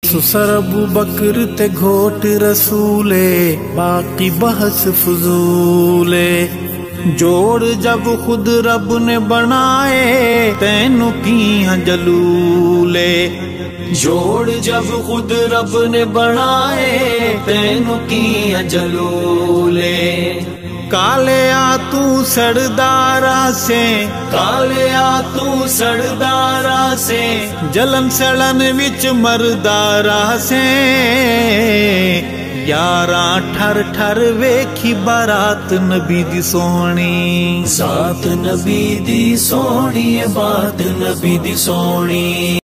सुसर अबू बकर ते घोट रसूले, बाकी बहस फजूले। जोड़ जब खुद रब ने बनाए, तैनू कियां जलूले। जोड़ जब खुद रब ने बनाए, तैनू कियां जलूले। काले आ तू सरदारा से, काले आ तू सरदारा से, जलन सड़न विच मरदारा से। यारा ठर ठर वेखी बारात नबी दी सोहनी, सात नबी दी सोहनी, बात नबी दी सोहनी।